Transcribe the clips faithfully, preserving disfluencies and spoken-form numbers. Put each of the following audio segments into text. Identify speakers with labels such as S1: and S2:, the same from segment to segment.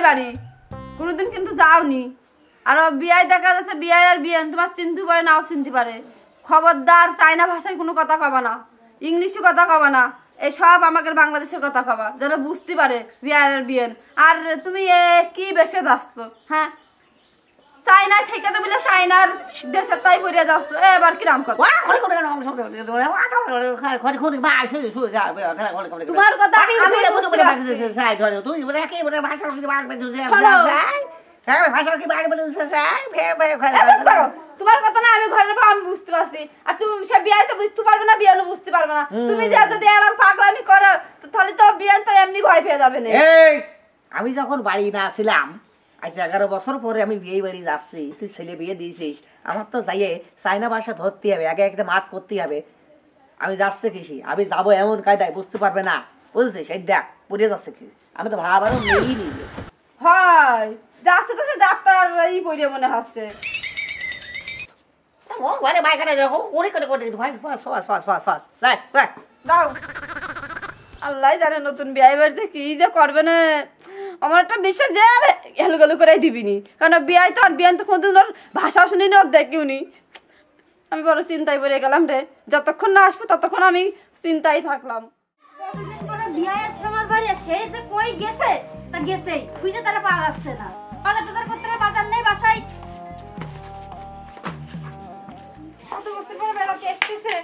S1: বাড়ি কোনোদিন কিন্তু যাওনি আর বিয়ায় দেখা যাচ্ছে বিয়ায় আর বিয়ান তোমার চিনতে পারে নাও চিনতে পারে খবরদার চাইনা ভাষায় কোনো কথা কবা না ইংলিশে কথা কবা না এই সব আমাকে বাংলাদেশের কথা কবা যেন বুঝতে পারে বিয়ায় আর বিয়ান আর তুমি এ কি বেশে যাচ্ছ হ্যাঁ চাইনায় থেকে তো বলে চাইনার দেশের তাই পড়ে যাচ্ছ এবার কিরাম কথা তোমার কথা তোমার কথা না আমি ঘরে আমি বুঝতে পারছি আর তুমি সে বিয়ে তো বুঝতে পারবে না বিয়ানো বুঝতে পারবে না তুমি যে যদি এরকম পাগলামি করো তাহলে তো বিয়ান তো এমনি ভয় পেয়ে যাবে না
S2: আমি যখন বাড়ি না ছিলাম আজ এগারো বছর পরে আমি বিয়ে বাড়ি যাচ্ছি তুই ছেলে বিয়ে দিয়েছিস আমার তো যাইয়ে চাইনা ভাষা ধরতে হবে আগে একটা মাত করতে হবে আমি যাচ্ছে কৃষি আমি যাবো এমন কায়দায় বুঝতে পারবে না বুঝছিস এই দেখ পড়ে যাচ্ছে কি আমি তো ভাবারও নেই নি
S1: হয় যাচ্ছে তো সে ডাক্তার ই পড়ে মনে হচ্ছে
S2: ও ঘরে বাইকাটা যাও ওরে করে করে ভাই ফাস ফাস ফাস ফাস ফাস যাই যাই
S1: দাও আল্লাহ জানে নতুন বিয়ে বাড়িতে কি যে করবে না আমার একটা বিশ্বাস যে হেলু গেলু করে দিবিনি কারণ বিয়াই তো আর বিয়ান তো কোনদিন ওর ভাষাও শুনিনি ওর দেখিওনি আমি বড় চিন্তায় পড়ে গেলাম রে যতক্ষণ না আসবে ততক্ষণ আমি চিন্তায় থাকলাম
S3: কতদিন পরে বিয়ে আসবে আমার বাড়ি সে যে কই গেছে তা গেছেই বুঝে তারা পাওয়া যাচ্ছে না বাজার টাজার করতে হবে বাজার নেই বাসায় কত বছর পরে বেড়াতে এসতেছে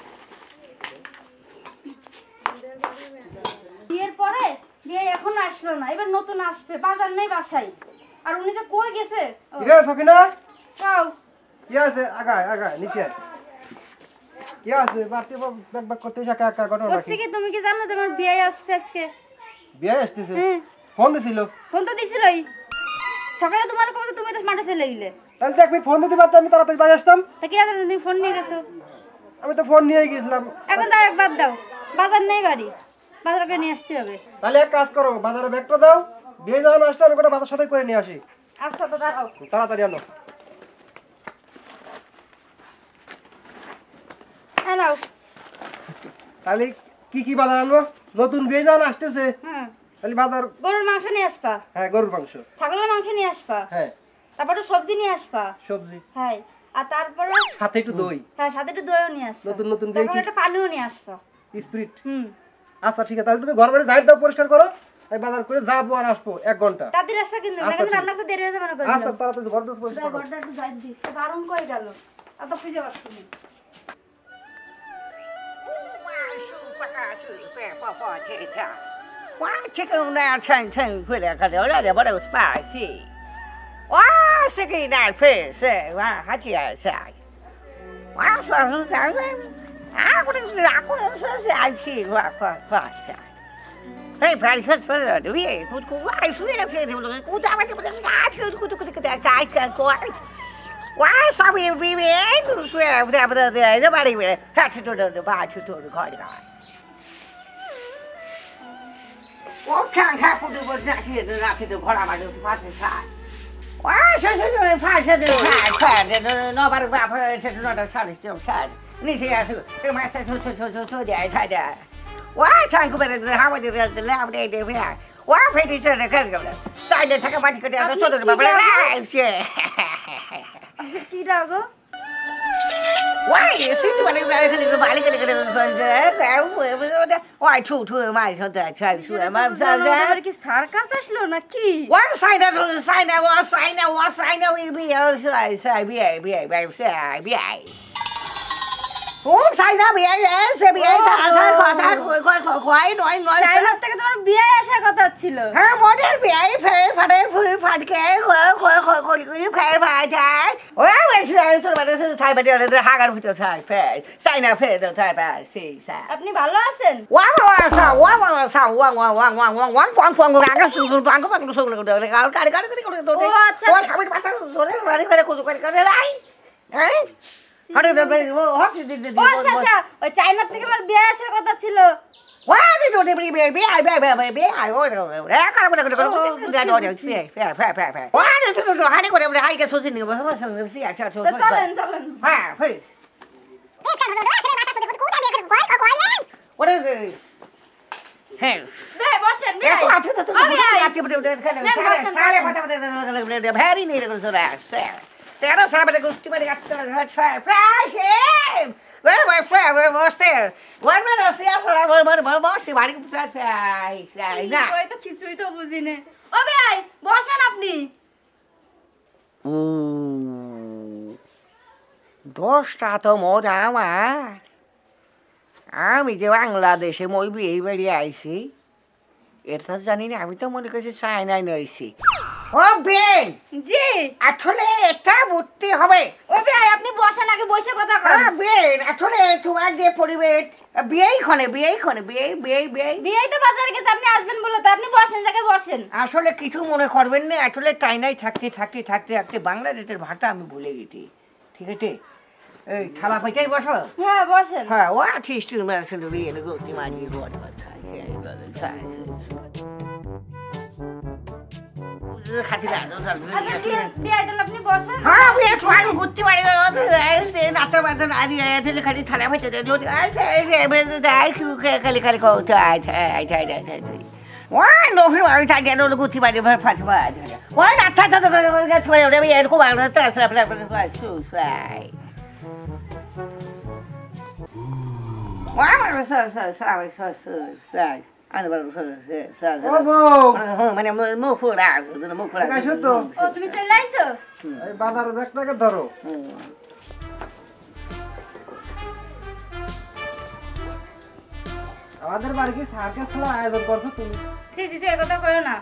S3: বিয়ের পরে বিয়ে এখন আসলো না এবার নতুন আসবে বাজার নেই বাসায় আর উনি যে কই গেছে
S4: কিরে সকিনা
S3: যাও
S4: কি আছে আগায় আগায় নিচে কি আছে বাড়তি ব্যাক ব্যাক করতে একা একা ঘটনা
S3: বলছি কি তুমি কি জানো যে আমার বিয়ে আসবে আজকে
S4: বিয়ে আসতেছে ফোন দিছিল
S3: ফোন তো দিছিলই সকালে তোমার কথা তুমি তো মাঠে চলে গেলে
S4: তাহলে দেখ আমি ফোন দিতে পারতাম আমি তাড়াতাড়ি বাড়ি আসতাম
S3: তা কি জানো তুমি ফোন নিয়ে গেছো
S4: আমি তো ফোন নিয়ে গিয়েছিলাম
S3: এখন দাও একবার দাও বাজার নেই বাড়ি বাজারকে নিয়ে আসতে হবে
S4: তাহলে এক কাজ করো বাজারে ব্যাগটা দাও বিয়ে যাওয়ার আসতে আমি গোটা বাজার সাথে করে নিয়ে আসি
S3: আচ্ছা তো দাঁড়াও
S4: তাড়াতাড়ি আনো
S3: হ্যাঁ নাও
S4: তাহলে কি কি বাজার আনবো নতুন বিয়ে যাওয়ার আসতেছে
S3: হ্যাঁ
S4: তাহলে বাজার
S3: গরুর মাংস নিয়ে আসবা
S4: হ্যাঁ গরুর মাংস
S3: ছাগলের মাংস নিয়ে আসবা
S4: হ্যাঁ
S3: তারপরে সবজি নিয়ে আসবা
S4: সবজি
S3: হ্যাঁ আর তারপরে
S4: সাথে একটু দই
S3: হ্যাঁ সাথে একটু দইও নিয়ে আসবা
S4: নতুন নতুন বিয়ে
S3: তারপরে একটা পানিও নিয়ে আসবা
S4: স্পিরিট
S3: হুম
S4: আচ্ছা ঠিক আছে তাহলে তুমি ঘর বাড়ি যাই দাও পরিষ্কার করো আমি বাজার করে যাবো আর আসবো এক ঘন্টা
S3: তাড়াতাড়ি আসবা কিন্তু না কিন্তু রান্না তো দেরি হয়ে যাবে না করে
S4: আচ্ছা তাড়াতাড়ি ঘর দোষ পরিষ্কার করো
S3: ঘরটা একটু যাই দি সে বারণ কই গেল এত খুঁজে পাচ্ছি না
S2: Wow, chicken now ten ten quid I got it already, but it was spicy. Wow, chicken that fish, say, wow, how do you say? Wow, so so so so. I wouldn't say I wouldn't say I see what what what. Hey, Patty, what's for the we put go why so you say you look good I want to I could go to the guy can go. Why sorry we we swear that the nobody will have to do the bar to do the card guy. What can't happen to what's not here to not to the what am I doing part of time? Why so so so pass it the time and nobody will have to not a sun is still sad. Anything else to my so so so so so I tried that. Why time go better than how it is the lab day they were. Why pay this the kind of sign the take a magic to so the lives
S3: কি রাগো
S2: Why you see what is like the body going to why two two my so that time sure my
S3: আমার কি circus আসলো নাকি
S2: One sign that on the sign I was sign I was sign I will be also I say be be be say be ও সাইনা বিয়ে এসে বিয়ে আসার কথা কই কই কই নয় নয়
S3: চাইনা থেকে তোমার বিয়ে আসার কথা ছিল
S2: হ্যাঁ মডেল বিয়ে ফে ফাটে ফুল ফাটকে কই কই কই কই কই ফে ফাটাই ওই ওই তোর বাড়ি থেকে থাই বাড়ি ওরে হাগার ভিতর থাই ফে সাইনা ফে তো থাই বা সি সা
S3: আপনি ভালো আছেন
S2: ওয়া ওয়া সা ওয়া ওয়া সা ওয়া ওয়া ওয়া ওয়া ওয়া ওয়া কোন কোন গাঙ্গা সুসু পাঙ্গো পাঙ্গো সুসু করে করে গাড়ি গাড়ি গাড়ি করে তো
S3: ও আচ্ছা
S2: ও সামনে পাতা জোরে গাড়ি করে কুজু করে করে লাই হ্যাঁ আরে রে ও হচ্ছে দিদি
S3: ও আচ্ছা আচ্ছা ওই চাইনা থেকে আমার বিয়ে আসার কথা ছিল
S2: ওয়া দি দো দেবি বে বে আই বে বে বে বে আই ও রে কার করে করে করে দা দো দে ফে ফে ফে ফে ফে ওয়া দি দো দো হানি করে করে হাই কে সোসি নি বাবা সি আচ্ছা আচ্ছা
S3: চলেন চলেন
S2: হ্যাঁ প্লিজ ওরে হ্যাঁ
S3: বেয়াই বসেন
S2: এ
S3: বেয়াই
S2: তো আছে তো
S3: ও বেয়াই
S2: রাতে বলে উঠে খেলে
S3: না,
S2: সারে
S3: বসেন,
S2: সারে
S3: বসেন।
S2: কথা বলে ভেরি নেই রে করে আসছে তেরা সারা বলে গুষ্টি মারি আটটা হচ্ছে প্রায় সেম ওই ওই ফ্রাই ওই বসতে ওই মানে সিয়া সারা বলে বলে বসতে বাড়ি প্রায় প্রায় প্রায় না
S3: ওই তো কিছুই তো বুঝি না ও বেয়াই বসেন আপনি
S2: দশটা তো মোট আমার আমি যে বাংলাদেশে মই বিয়ে বেরিয়ে আইছি এটা জানি না আমি তো মনে করছি চায়নায় নইছি ও বেন
S3: জি
S2: আসলে এটা বুঝতে হবে
S3: ও বেয়াই আপনি বসেন আগে বসে কথা কন
S2: হ্যাঁ বেন আসলে তোমার যে পরিবেশ বিয়েই খনে বিয়েই খনে বিয়ে বিয়ে বিয়ে
S3: বিয়াই তো বাজারে গেছে আপনি আসবেন বলে তো আপনি বসেন জায়গায় বসেন
S2: আসলে কিছু মনে করবেন না আসলে চায়নায় থাকতে থাকতে থাকতে থাকতে বাংলাদেশের ভাষা আমি ভুলে গেছি ঠিক আছে এই খালা পাইটাই বসো
S3: হ্যাঁ বসেন
S2: হ্যাঁ ও artist মেরেছেন বিয়ে গতি মারিয়ে ঘর খাতি লাগো
S3: আচ্ছা বিয়াই বিয়াই তাহলে আপনি বসেন
S2: হ্যাঁ বিয়ে তোমার ঘুরতে পারি নাচা বাজা আজ এতে খালি থালা হইতে যদি খালি খালি কৌতে আয় আয় আয় আয় ওই নভি বাড়ি থাকে ওগুলো গুথি বাড়ি ভর ফাট বাজ ওই রাস্তা তো গেছে ওটা এরকম বাংলা তো সুসাই Wow, sorry, sorry, sorry, sorry, sorry. আমি বলবো
S4: ও বউ
S2: মানে মুখ ফুড়া মুখ ফুড়া
S4: একা শুধু
S3: ও তুমি চলে আইছো
S4: এই বাজার ব্যাগটাকে ধরো আমাদের বাড়ি কি সার্কাস খেলার আয়োজন করছো তুমি
S3: জি জি জি এই কথা কইও না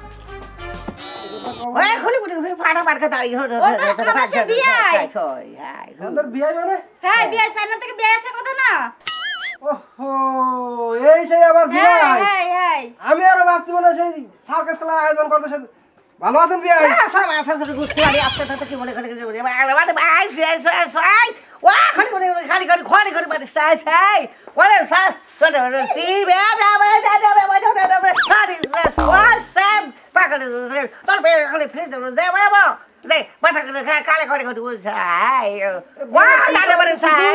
S2: ওই খুলি খুলি ফাটা মার্কা দাঁড়িয়ে হলো
S3: ও তো আমাদের বিয়াই
S4: আমাদের বিয়ে মানে
S3: হ্যাঁ বিয়াই চায়না থেকে বিয়াই আসার কথা না
S4: ওহো এই সেই আবার বিয়ে
S3: হ্যাঁ হ্যাঁ হ্যাঁ
S4: আমি আরো ভাবছি মানে সেই সার্কাস খেলার আয়োজন করতে সে ভালো আছেন বিয়ে
S2: সব মাথা সব গুছতে পারি আপনি তো কি মনে করে বাড়ি বাই সাই সাই ওয়া খালি করে খালি করে খালি করে বাড়ি সাই সাই ওরে সাস তোরে সি বে বে বে দা দা বে দা দা বে খালি ওয়া সাম পাকড়ে তোর বে খালি ফ্রিজ দে বে বে দে মাথা করে কালে করে করে সাই ওয়া দা দা বে সাই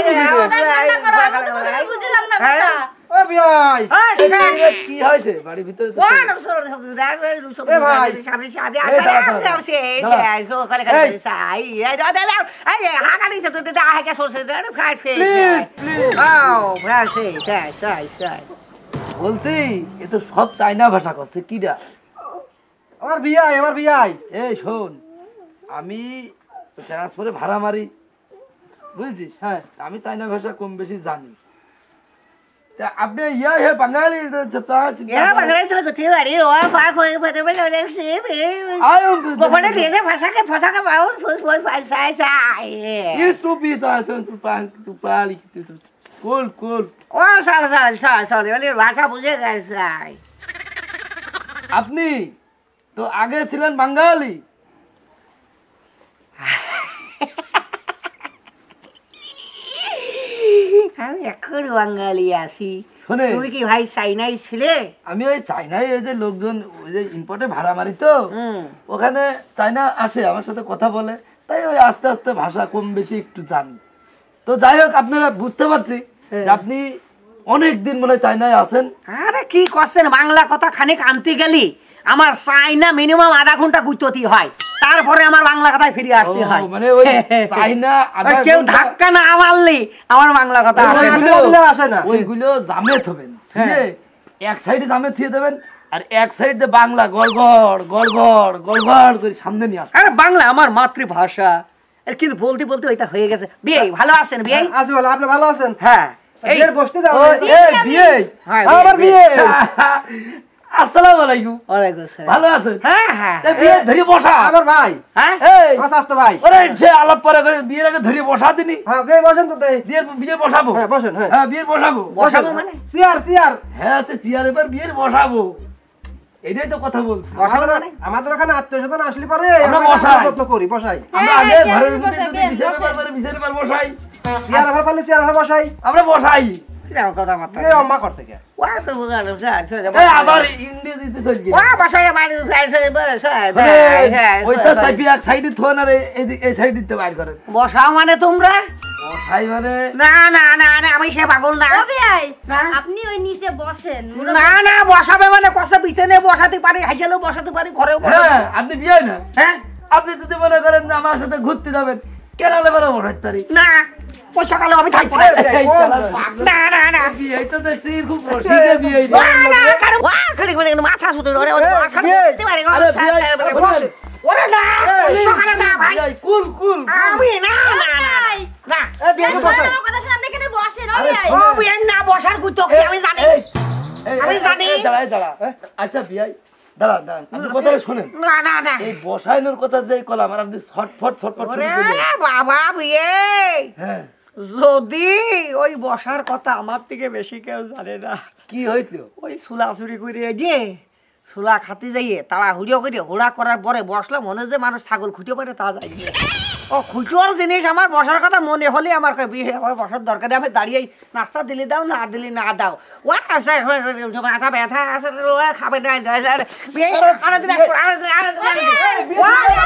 S3: বুঝলাম না কথা
S4: ও বিয়াই
S2: হ্যাঁ
S5: কি হয়েছে বাড়ির ভিতরে তো
S2: ওয়া না সর সব
S4: এ ভাই
S2: সামনে সামনে আসলে আসলে সেই সেই কালে করে সাই দা দা দা আরে হাগানি তো তো দা হাকে সরছে দা ফাইট ফেস ও ভাই সেই সাই সাই সাই
S5: বলছি এ তো সব চাইনা ভাষা করছে কিরা
S4: আমার বিয়াই আমার বিয়াই
S5: এই শোন আমি ট্রান্সফারে ভাড়া মারি বুঝছিস হ্যাঁ আমি চাইনা ভাষা কম বেশি জানি তা আপনি ইয়া হে বাঙালি
S2: এ বাঙালি তো কোথায় বাড়ি ও ফাক হয়ে ফেতে বলে দেখছি বকলে রেজে ভাষাকে ভাষাকে বাউল ফুস ফুস সাই সাই
S5: estúpido tu pan tu pali tu cool cool
S2: ও সাল সাল সাল সাল বলে ভাষা বুঝে গেছে
S5: আপনি তো আগে ছিলেন বাঙালি
S2: আমি এখন বাঙালি আছি
S5: শোনে
S2: তুমি কি ভাই চাইনাই ছিলে
S5: আমি ওই চাইনায় ওই যে লোকজন ওই যে ইম্পোর্টে ভাড়া মারি তো ওখানে চাইনা আসে আমার সাথে কথা বলে তাই ওই আস্তে আস্তে ভাষা কম বেশি একটু জানি তো যাই হোক আপনারা বুঝতে পারছি যে আপনি অনেক দিন মনে হয় চাইনায় আছেন
S2: আরে কি করছেন বাংলা কথা খানিক আনতে গেলি আমার চাইনা মিনিমাম আধা ঘন্টা গুইততি হয় তারপরে আমার বাংলা কথায় ফিরে আসতে হয়
S5: মানে ওই চাইনা আধা
S2: কেউ
S5: ঘন্টা-
S2: ধাক্কা না মারলি আমার বাংলা কথা আসে না।
S5: ওইগুলো-
S4: আসে না
S5: ওইগুলো জামে থবেন ঠিক আছে এক সাইডে জামে থিয়ে দেবেন আর এক সাইড দিয়ে বাংলা গড়গড় গড়গড় গড়গড় করে সামনে নিয়ে আসবেন
S2: আরে বাংলা আমার মাতৃভাষা এর কিন্তু বলতে বলতে ওইটা হয়ে গেছে বিয়ে ভালো আছেন বিয়ে
S4: আছি বলে আপনি ভালো আছেন
S2: হ্যাঁ এই
S4: বিয়ের বসতে দাও
S5: ওই, এই বিয়ে
S2: হ্যাঁ,
S5: আমার
S2: বিয়ে,
S5: বিয়ে আসসালামু আলাইকুম
S2: ওয়ালাইকুম আসসালাম
S5: ভালো আছেন
S2: হ্যাঁ হ্যাঁ
S5: তা বিয়ে ধরে বসা
S4: আমার ভাই
S2: হ্যাঁ
S5: এই
S4: আমার স্বাস্থ্য ভাই
S5: ওরে সে আলাপ পরে করে বিয়ের আগে ধরে বসা দিনি
S4: হ্যাঁ বিয়ে বসেন তো দেই
S5: বিয়ের বিয়ে বসাবো
S4: হ্যাঁ বসেন হ্যাঁ
S5: হ্যাঁ বিয়ের বসাবো
S2: বসাবো মানে
S4: চেয়ার চেয়ার
S5: হ্যাঁ তো চেয়ার এবার বিয়ের বসাবো এটাই তো কথা বলছি
S2: বসাবো
S4: আমাদের
S2: মানে
S4: আমাদের ওখানে আত্মীয় স্বজন আসলে পারে
S5: আমরা
S4: আমরা
S5: বসাই।
S4: যত্ন করি বসাই
S5: আমরা
S3: হ্যাঁ,
S5: আগে
S3: হ্যাঁ,
S5: ঘরের
S3: চেয়ারে
S5: মধ্যে
S3: বসাই,
S5: যদি বিচার
S3: বসাই।
S5: ব্যাপারে বিচার ব্যাপার বসাই
S4: চেয়ার ভালো পারলে চেয়ার ভালো বসাই
S5: আমরা বসাই
S2: কিরকম কথা মাত্র
S4: এই অম্মা করতে কে
S2: ওয়া তো বুঝালো স্যার
S5: এই আবার ইংরেজিতে চলে গেছে
S2: ওয়া বাসায় বাড়ি সাইড বসে
S5: ওইটা সাইডে এক সাইডে থোন আর এই এই সাইডে বাইর করেন
S2: বসাও মানে তোমরা
S5: বসাই মানে
S2: না না না না আমি সে পাগল না
S3: ও বিয়াই
S2: না।
S3: আপনি ওই নিচে বসেন
S2: না না বসাবে মানে কষা বিছানে বসাতে পারি হাইজেলেও বসাতে পারি ঘরেও বসাতে
S5: হ্যাঁ আপনি বিয়ে না
S2: হ্যাঁ
S5: আপনি যদি মনে করেন যে আমার সাথে ঘুরতে যাবেন কেরালে বেড়া বসাইতে পারি
S2: না ওই সকালে আমি থাকবো না।
S5: এই চালা,
S2: না না না
S5: বিয়ে তো দেখছি খুব রসিকে বিয়ে
S2: ওয়া, না, কারো- ওয়া, খালি করে মাথা শুতে ওরে ওরে
S4: এই,
S2: মাথা
S4: বিয়ে।
S2: শুতে পারে গো।
S5: আরে বিয়ে,
S4: বসে।
S2: ওরে না সকালে না ভাই
S5: বিয়ে, কুল কুল
S2: আমি না না না
S3: বিয়াই
S2: না
S4: এ বিয়ে বসে
S3: আমার কথা শুনে আপনি এখানে বসেন ও
S5: আরে,
S3: বিয়াই
S2: ও বিয়ে না বসার কুতো কি আমি জানি
S5: এই, এই,
S2: আমি
S5: এই,
S2: জানি।
S5: এই, দাঁড়াই দাঁড়া আচ্ছা বিয়াই দাঁড়ান দাঁড়ান আপনি কথাটা শোনেন
S2: না না না
S5: এই বসাইনোর কথা যে কলাম আর আপনি ছটফট ছটফট
S2: ওরে
S5: শুরু করলেন।
S2: বাবা বিয়ে
S5: হ্যাঁ
S2: যদি ওই বসার কথা আমার থেকে বেশি কেউ জানে না
S5: কি হয়েছিল
S2: ওই সুলা চুরি করে গিয়ে সুলা খাতে যাইয়ে তারা হুড়িও করে হুড়া করার পরে বসলে মনে যে মানুষ ছাগল খুঁটিও পারে তা যাই ও খুঁটিওর জিনিস আমার বসার কথা মনে হলে আমার কয়, বিয়ে আমার বসার দরকার নেই, আমি দাঁড়িয়ে নাস্তা দিলে দাও না দিলে না দাও ও আছে মাথা ব্যথা আছে ও খাবে না বিয়ে আরো দিন আসবো, আরো দিন, আরো দিন, আরো দিন।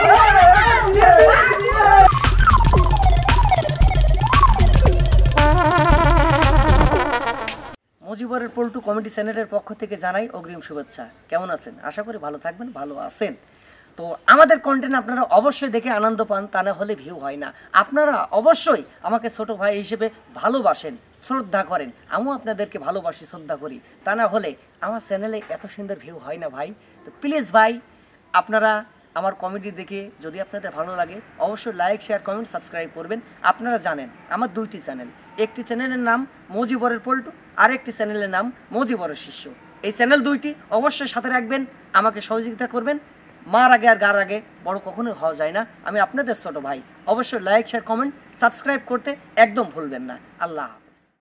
S6: মজিবরের পল্টু কমেডি চ্যানেলের পক্ষ থেকে জানাই অগ্রিম শুভেচ্ছা। কেমন আছেন? আশা করি ভালো থাকবেন, ভালো আছেন। তো আমাদের কন্টেন্ট আপনারা অবশ্যই দেখে আনন্দ পান, তা না হলে ভিউ হয় না। আপনারা অবশ্যই আমাকে ছোট ভাই হিসেবে ভালোবাসেন, শ্রদ্ধা করেন, আমিও আপনাদেরকে ভালোবাসি, শ্রদ্ধা করি, তা না হলে আমার চ্যানেলে এত সুন্দর ভিউ হয় না ভাই। তো প্লিজ ভাই আপনারা আমার কমেডি দেখে যদি আপনাদের ভালো লাগে অবশ্যই লাইক শেয়ার কমেন্ট সাবস্ক্রাইব করবেন। আপনারা জানেন আমার দুইটি চ্যানেল, একটি চ্যানেলের নাম মজিবরের পল্টু, আর একটি চ্যানেলের নাম মজিবরের শিষ্য। এই চ্যানেল দুইটি অবশ্যই সাথে রাখবেন, আমাকে সহযোগিতা করবেন। মার আগে আর গার আগে বড় কখনোই হওয়া যায় না। আমি আপনাদের ছোট ভাই, অবশ্যই লাইক শেয়ার কমেন্ট সাবস্ক্রাইব করতে একদম ভুলবেন না। আল্লাহ হাফেজ।